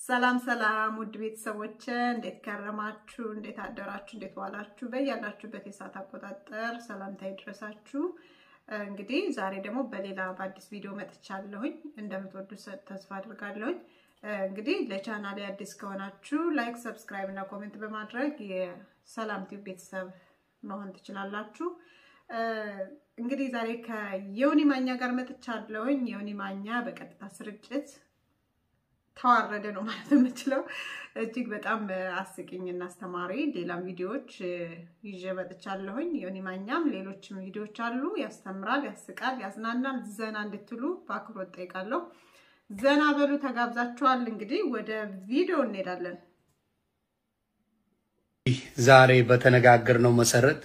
ሰላም ሰላም ውድ ቤተሰቦቼ እንዴት ከረማችሁ እንዴት አደራችሁ እንዴት ዋላችሁ በያላችሁበት የሰዓት አቆጣጠር ሰላምታ ይድረሳችሁ እንግዲህ ዛሬ ደግሞ በሌላ በአዲስ ቪዲዮ መጥቻለሁኝ እንደምትወዱ ተስፋ አድርጋለሁ እንግዲህ ለቻናሌ አዲስ ከሆናችሁ ላይክ ሰብስክራይብ እና ኮሜንት በማድረግ የሰላም ቲዩብ ቤተሰብ መሆን ትችላላችሁ እንግዲህ ዛሬ ከዮኒ ማኛ ጋር መጥቻለሁኝ ዮኒ ማኛ በቀጥታ ስርጭት ተዋረደ ነው ማለት የምችለው እጅግ በጣም አስቂኝና አስተማሪ ሌላም ቪዲዮዎች ይዤ መጥቻለሁኝ ዮኒ ማኛም ሌሎችም ቪዲዮዎች አሉ ያስተምራል ያስቃል ያዝናናል ዘና እንድትሉ በአክብሮት ጠይቃለሁ ዘና በሉ ተጋብዛችኋል እንግዲህ ወደ ቪዲዮ እንሄዳለን ዛሬ በተነጋገርነው መሰረት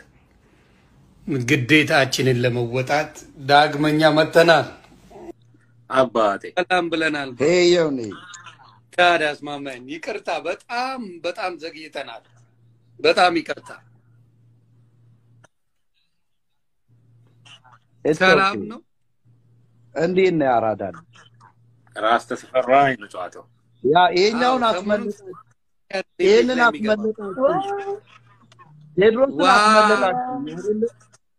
ግዴታችንን ለመወጣት ዳግመኛ መተናል አባቴ ሰላም ብለናል ሄዮኒ ታዲያስ ማመን ይቅርታ በጣም ዘግይተናል በጣም ይቅርታ ሰላም ነው እንዴት ነው ያራዳል ራስ ተስፈራ ይመጣው ያ ይሄኛውን አስመልጥ ይሄንን አስመልጣችሁ ቴድሮስን አስመልጣችሁ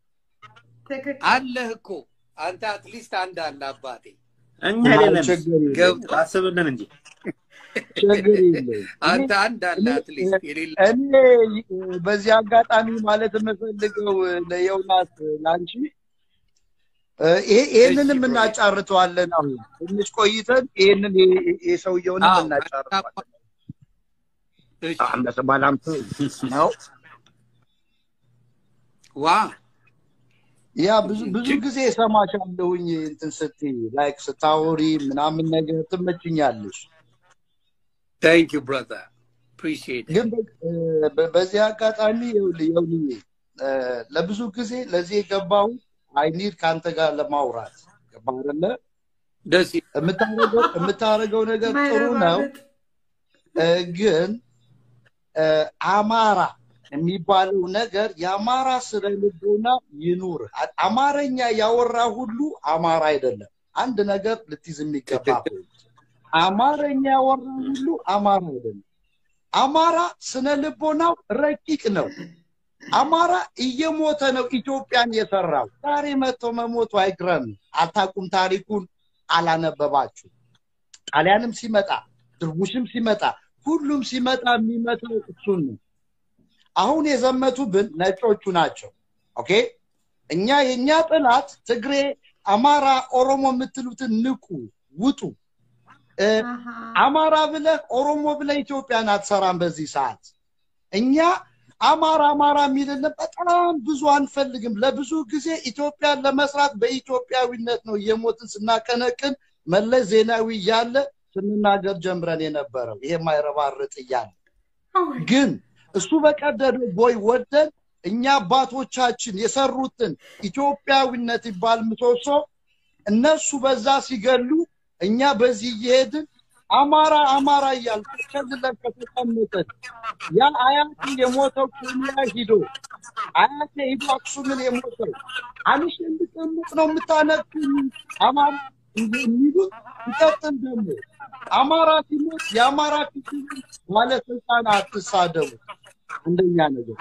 አለህ እኮ አንተ አትሊስት አንድ አለ አባቴ እኛ አይደለም ገብቶ አስብልን እንጂ ችግር የለም አንተ አንድ አለ አትሊስት የሌለ እኔ በዚህ አጋጣሚ ማለት የምፈልገው ለዮናስ ላንቺ ይሄንንም እናጫርተዋለን አሁን ትንሽ ቆይተን ይሄንን የሰውየውንም እናጫርተዋለን እሺ አንተ ሰላም ነው ዋ ያ ብዙ ጊዜ ሰማቻለሁኝ እንትን ስትይ ላይክ ስታወሪ ምናምን ነገር ትመችኛለሽ Thank you brother appreciate it ግን በዚህ አጋጣሚ ይኸውልኝ ለብዙ ጊዜ ለዚህ የገባው አይ ኒድ ካንተ ጋር ለማውራት ገባረለ ደስ የምታረገው ነገር ጥሩ ነው ግን አማራ የሚባለው ነገር የአማራ ስለልቦና ይኑር አማርኛ ያወራ ሁሉ አማራ አይደለም አንድ ነገር ልትይዝ የሚገባው አማርኛ ያወራ ሁሉ አማራ አይደለም አማራ ስለልቦናው ረቂቅ ነው አማራ እየሞተ ነው ኢትዮጵያን የሰራው ዛሬ መጥቶ መሞቱ አይግረም አታቁም ታሪኩን አላነበባችሁ ጣሊያንም ሲመጣ ድርቡሽም ሲመጣ ሁሉም ሲመጣ የሚመጣው እሱን ነው አሁን የዘመቱብን ነጮቹ ናቸው ኦኬ እኛ የኛ ጥላት ትግሬ አማራ ኦሮሞ የምትሉትን ንቁ ውጡ አማራ ብለ ኦሮሞ ብለ ኢትዮጵያን አትሰራም በዚህ ሰዓት እኛ አማራ የሚልን በጣም ብዙ አንፈልግም ለብዙ ጊዜ ኢትዮጵያን ለመስራት በኢትዮጵያዊነት ነው የሞትን ስናከነቅን መለስ ዜናዊ ያለ ስንናገር ጀምረን የነበረው ይሄ ማይረባርጥ ይያል ግን እሱ በቀደደው ቦይ ወደን እኛ አባቶቻችን የሰሩትን ኢትዮጵያዊነት ይባል ምሰሶ እነሱ በዛ ሲገሉ እኛ በዚህ ይሄድን አማራ ያልከለለ ከተቀመጠ ያ አያት የሞተው ኩሚያ ሂዶ አያት ሂዶ አክሱምን የሞተው አንሽ እንድትቀመጥ ነው የምታነክኝ አማራ እንዲሉት ይቀጥል ደግሞ አማራ ሲሞት የአማራ ክፍል ማለት ስልጣን አትሳደቡ እንደኛ ነገር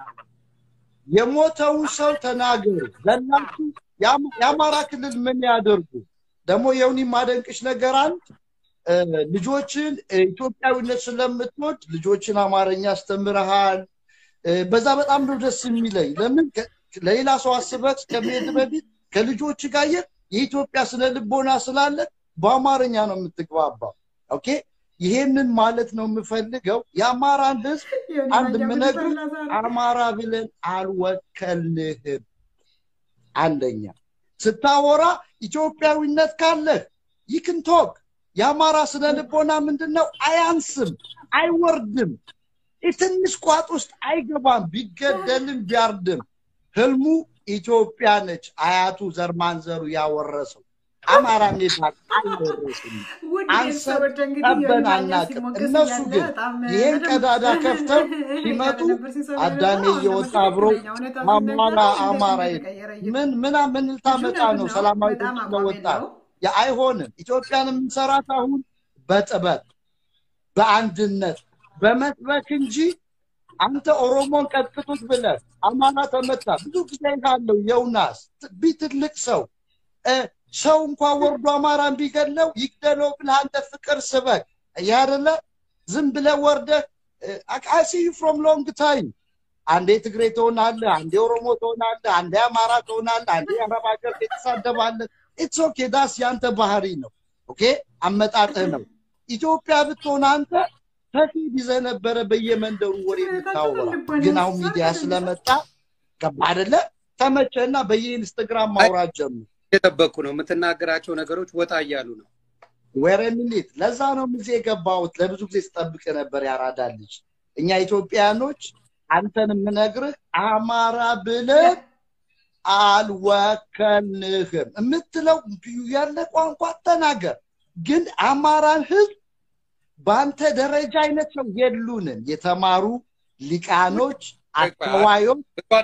የሞተው ሰው ተናገሩ ዘላችሁ የአማራ ክልል ምን ያደርጉ ደግሞ የውኒ ማደንቅሽ ነገር አንድ ልጆችን ኢትዮጵያዊነት ስለምትወድ ልጆችን አማርኛ አስተምረሃል በዛ በጣም ነው ደስ የሚለኝ ለምን ለሌላ ሰው አስበክ ከመሄድ በፊት ከልጆች ጋር የኢትዮጵያ ስነ ልቦና ስላለ በአማርኛ ነው የምትግባባው ኦኬ ይሄንን ማለት ነው የምፈልገው የአማራን ህዝብ አንድ ምነግር አማራ ብለን አልወከልህም አንደኛ ስታወራ ኢትዮጵያዊነት ካለ ይክንቶክ የአማራ ስነ ልቦና ምንድነው አያንስም አይወርድም እትንሽ ቋጥ ውስጥ አይገባም ቢገደልም ቢያርድም ህልሙ ኢትዮጵያ ነች አያቱ ዘርማንዘሩ ያወረሰው አማራ የሚባል አይወረስም አንሰብ ተበናናቅ እነሱ ግን ይሄን ቀዳዳ ከፍተው ሲመጡ አዳሜ እየወጣ አብሮ አማራ ምን ልታመጣ ነው ሰላማዊ ተወጣ የአይሆንም ኢትዮጵያንም ሰራት አሁን በጥበብ በአንድነት በመስበክ እንጂ አንተ ኦሮሞን ቀጥቅጡት ብለህ አማራ ተመታ ብዙ ጊዜ ካለው የውናስ ቢትልቅ ሰው እንኳን ወርዶ አማራን ቢገለው ይግደለው ብለህ አንተ ፍቅር ስበክ ያረለ ዝም ብለህ ወርደህ I see you from long time አንዴ ትግሬ ትሆናለህ አንዴ ኦሮሞ ትሆናለህ አንዴ አማራ ትሆናለህ አንዴ አረብ ሀገር ትሳደባለህ it's okay that's ያንተ ባህሪ ነው okay አመጣጥህ ነው ኢትዮጵያ ብትሆን አንተ ተፊድ ይዘነበረ በየመንደሩ ወሬ የምታወራ ግን አሁን ሚዲያ ስለመጣ ከባድለ ተመቸና በየኢንስታግራም ማውራት ጀምር የተበኩ ነው የምትናገራቸው ነገሮች ወጣ ይያሉ ነው ወሬ ሚኒት ለዛ ነው ምዜ ገባውት ለብዙ ጊዜ ተጠብቀ ነበር ያራዳልሽ እኛ ኢትዮጵያኖች አንተን ምነግርህ አማራ ብለ አልወከልንህም እምትለው ያለ ቋንቋ ተናገር ግን አማራን ህዝብ ባንተ ደረጃ አይነት ነው የሉንም የተማሩ ሊቃኖች አስተዋዮች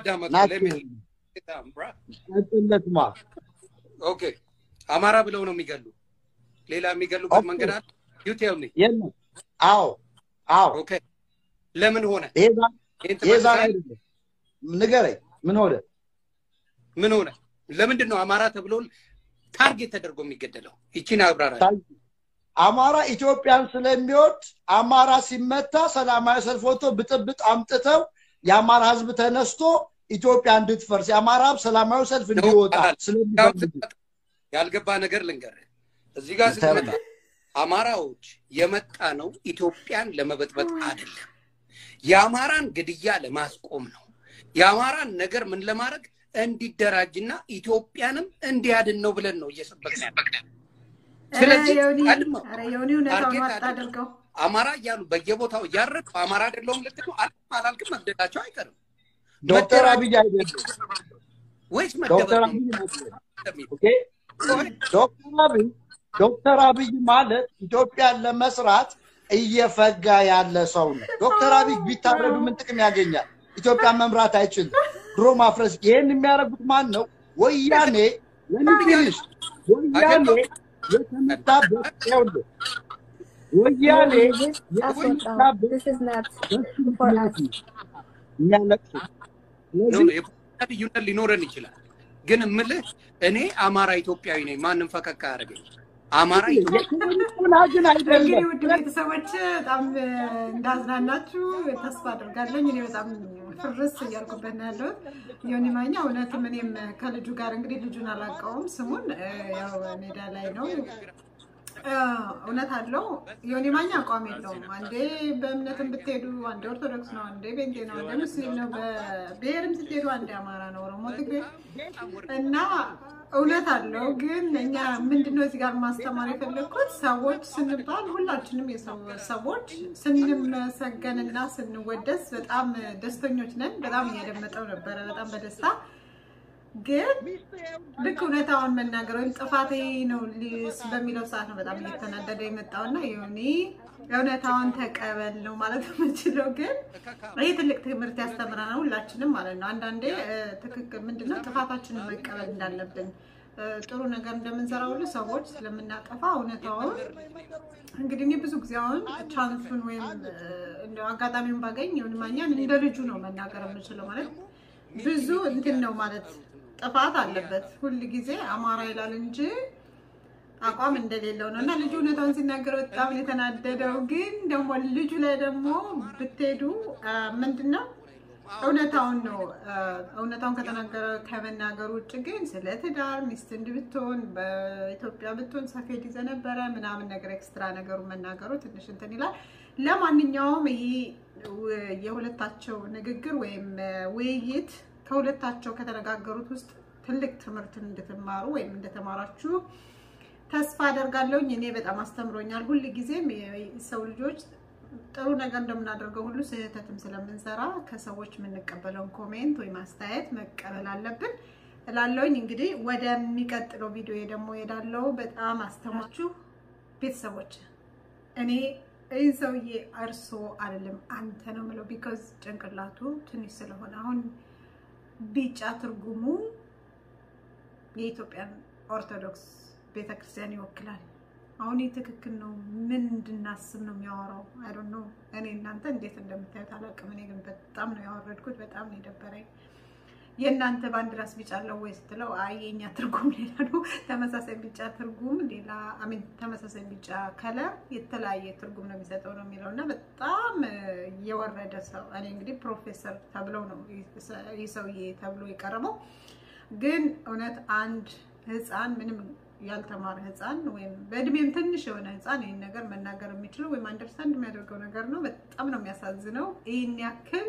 ናቸው ኦኬ አማራ ብለው ነው የሚገሉ ሌላ የሚገሉበት መንገድ አለ you tell me አዎ ኦኬ ለምን ሆነ የዛ ንገረኝ ምን ሆነ ለምንድን ነው አማራ ተብሎ ታርጌት ተደርጎ የሚገደለው ይቺን አብራራ አማራ ኢትዮጵያን ስለሚወድ አማራ ሲመታ ሰላማዊ ሰልፍ ወጥቶ ብጥብጥ አምጥተው የአማራ ህዝብ ተነስቶ ኢትዮጵያ እንድትፈርስ የአማራ ሰላማዊ ሰልፍ እንዲወጣ ስለሚፈልግ ያልገባ ነገር ልንገር እዚህ ጋር ስትመጣ አማራዎች የመጣ ነው ኢትዮጵያን ለመበጥበጥ አይደለም የአማራን ግድያ ለማስቆም ነው የአማራን ነገር ምን ለማድረግ እንዲደራጅና ኢትዮጵያንም እንዲያድን ነው ብለን ነው እየሰበክን ስለዚህ አረዮኒው ነታው አጣደርገው አማራ ያሉ በየቦታው ያረቁ አማራ አይደለም ልትሉ አላልኩም መግደላቸው አይቀርም ዶክተር አብይ አይደለም ወይስ መደበቅ ኦኬ ዶክተር አብይ ማለት ኢትዮጵያን ለመስራት እየፈጋ ያለ ሰው ነው ዶክተር አብይ ቢታረዱ ምን ጥቅም ያገኛል ኢትዮጵያ መምራት አይችልም ድሮ ማፍረስ ይሄን የሚያረጉት ማን ነው ወያኔ ለምንድነሽ ወያኔ የተመታበት ያውል ወያኔ የተመታበት this is not for us ያለቅሱ ለዚህ ሊኖረን ይችላል ግን እምልህ እኔ አማራ ኢትዮጵያዊ ነኝ ማንንም ፈከካ ያረገኝ አማራ ኢትዮጵያውን አይደለም ውድ ቤተሰቦች በጣም እንዳዝናናችሁ ተስፋ አደርጋለሁ እኔ በጣም ፍርስ እያልኩበት ያለው ዮኒ ማኛ እውነትም እኔም ከልጁ ጋር እንግዲህ ልጁን አላቀውም ስሙን ያው ሜዳ ላይ ነው እውነት አለው ዮኒ ማኛ አቋም የለውም አንዴ በእምነትም ብትሄዱ አንዴ ኦርቶዶክስ ነው አንዴ ቤንቴ ነው አንዴ ሙስሊም ነው በብሔርም ስትሄዱ አንዴ አማራ ነው ኦሮሞ ትግሬ እና እውነት አለው ግን እኛ ምንድነው እዚህ ጋር ማስተማር የፈለኩት ሰዎች ስንባል ሁላችንም ሰዎች ስንመሰገንና ስንወደስ በጣም ደስተኞች ነን በጣም ያደመጠው ነበር በጣም በደስታ ግን ልክ እውነታውን መናገር ወይም ጥፋቴ ነው በሚለው ሰዓት ነው በጣም እየተናደደ የመጣውና ዮኒ እውነታውን ተቀበል ነው ማለት የምችለው ግን ይሄ ትልቅ ትምህርት ያስተምራናል ሁላችንም ማለት ነው አንዳንዴ ትክክል ምንድነው ጥፋታችንን መቀበል እንዳለብን ጥሩ ነገር እንደምንሰራ ሁሉ ሰዎች ስለምናጠፋ እውነታውን እንግዲህ እኔ ብዙ ጊዜ አሁን ቻንሱን ወይም እንደው አጋጣሚውን ባገኝ ዮኒ ማኛን እንደ ልጁ ነው መናገር የምችለው ማለት ብዙ እንትን ነው ማለት ጥፋት አለበት ሁሉ ጊዜ አማራ ይላል እንጂ አቋም እንደሌለው ነውና ልጁ እውነታውን ሲናገር በጣም የተናደደው ግን ደግሞ ልጁ ላይ ደግሞ ብትሄዱ ምንድነው እውነታውን ነው እውነታውን ከተናገረ ከመናገር ውጭ ግን ስለ ትዳር ሚስት እንድትሆን በኢትዮጵያ ብትሆን ሰፌድ ይዘነበረ ምናምን ነገር ኤክስትራ ነገሩ መናገሩ ትንሽ እንትን ይላል ለማንኛውም ይሄ የሁለታቸው ንግግር ወይም ውይይት ከሁለታቸው ከተነጋገሩት ውስጥ ትልቅ ትምህርት እንድትማሩ ወይም እንደተማራችሁ ተስፋ አደርጋለሁ እኔ በጣም አስተምሮኛል ሁሉ ጊዜም ሰው ልጆች ጥሩ ነገር እንደምናደርገው ሁሉ ስህተትም ስለምንሰራ ከሰዎች የምንቀበለው ኮሜንት ወይ ማስተያየት መቀበል አለብን እላለሁኝ እንግዲህ ወደሚቀጥለው ቪዲዮ ደግሞ ሄዳለሁ በጣም አስተማችሁ ቤተሰቦች እኔ ሰውዬ አርሶ አይደለም አንተ ነው ማለት because ጭንቅላቱ ትንሽ ስለሆነ አሁን ቢጫ ትርጉሙ የኢትዮጵያ ኦርቶዶክስ ቤተክርስቲያን ይወክላል አሁን ትክክል ነው ምን እንድናስብ ነው የሚያወራው I don't know እኔ እናንተ እንዴት እንደምታዩት አላውቅም እኔ ግን በጣም ነው ያወረድኩት በጣም ነው የደበረኝ የእናንተ ባንዲራስ ቢጫ አለው ወይ ስትለው አይ የኛ ትርጉም ሌላ ነው ተመሳሳይ ቢጫ ትርጉም ሌላ አሜን ተመሳሳይ ቢጫ ከለር የተለያየ ትርጉም ነው የሚሰጠው ነው የሚለውና በጣም የወረደ ሰው እኔ እንግዲህ ፕሮፌሰር ተብለው ነው ይሰውዬ ተብሎ የቀረበው ግን እውነት አንድ ህፃን ምንም ያልተማረ ህፃን ወይም በእድሜም ትንሽ የሆነ ህፃን ይሄን ነገር መናገር የሚችለው ወይም አንደርስታንድ የሚያደርገው ነገር ነው በጣም ነው የሚያሳዝነው ይሄን ያክል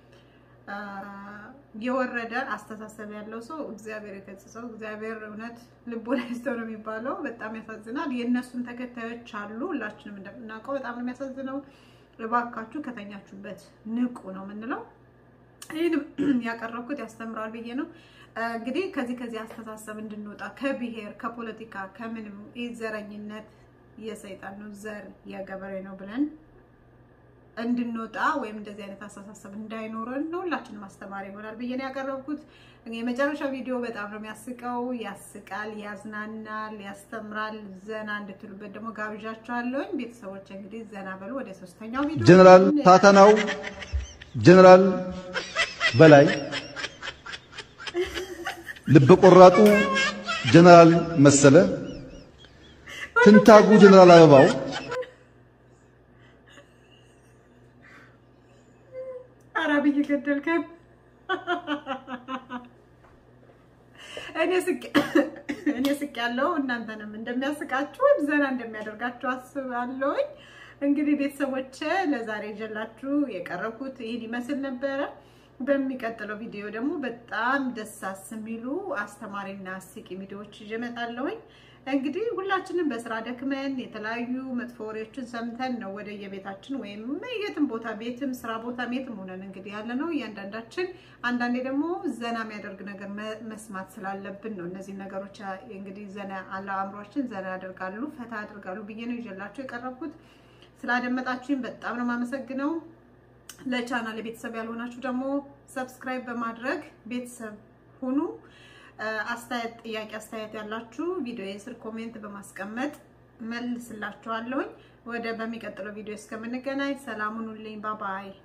የወረደ አስተሳሰብ ያለው ሰው እግዚአብሔር የተጽሰው እግዚአብሔር እውነት ልቦና ይስጠው ነው የሚባለው በጣም ያሳዝናል የነሱን ተከታዮች አሉ ሁላችንም እንደምናውቀው በጣም ነው የሚያሳዝነው ለባካችሁ ከተኛችሁበት ንቁ ነው ምንለው ይሄን ያቀረብኩት ያስተምራል ብዬ ነው እንግዲህ ከዚህ አስተሳሰብ እንድንወጣ ከብሔር ከፖለቲካ ከምንም ይዘረኝነት የሰይጣን ነው ዘር የገበሬ ነው ብለን እንድንወጣ ወይም እንደዚህ አይነት አስተሳሰብ እንዳይኖረን ነው ሁላችንም ማስተማር ይሆናል ብዬ ነው ያቀረብኩት የመጨረሻው ቪዲዮ በጣም ነው የሚያስቀው ያስቃል ያዝናናል ያስተምራል ዘና እንድትሉበት ደግሞ ጋብዣችኋለሁ ቤተሰቦች እንግዲህ ዘና በሉ ወደ ሶስተኛው ቪዲዮ ጀነራል ታታናው ጀነራል በላይ ልብ ቆራጡ ጀነራል መሰለ ትንታጉ ጀነራል አበባው አራብይ ገደልከን እኔ ስቅ ያለው እናንተንም እንደሚያስቃችሁ ዘና እንደሚያደርጋችሁ አስባለሁ እንግዲህ ቤተሰቦቼ ለዛሬ ጀላችሁ የቀረብኩት ይሄን ይመስል ነበር በሚቀጥለው ቪዲዮ ደግሞ በጣም ደሳስ የሚሉ አስተማሪና አስቂ ቪዲዮዎች ይመጣለሁ እንግዲህ ሁላችንም በስራ ደክመን የተለያዩ መጥፎ ወሬዎችን ሰምተን ነው ወደ የቤታችን ወይም የትም ቦታ ቤትም ስራ ቦታ ቤትም ሆነን እንግዲህ ያለነው ያንዳንዳችን አንዳንዴ ደግሞ ዘና የሚያደርግ ነገር መስማት ስላለብን ነው እነዚህ ነገሮች እንግዲህ ዘና አላምሮችን ዘና ያደርጋሉ ፈታ ያደርጋሉ ብዬ ነው ይዤላችሁ የቀረብኩት ስላደመጣችሁኝ በጣም ነው ማመሰግነው ለቻናል ቤተሰብ ያልሆናችሁ ደግሞ ሰብስክራይብ በማድረግ ቤተሰብ ሁኑ አስተያየት ጥያቄ አስተያየት ያላችሁ ቪዲዮ የስር ኮሜንት በማስቀመጥ መልስላችኋለሁ ወደ በሚቀጥለው ቪዲዮ እስከምንገናኝ ሰላም ሁኑልኝ ባይ ባይ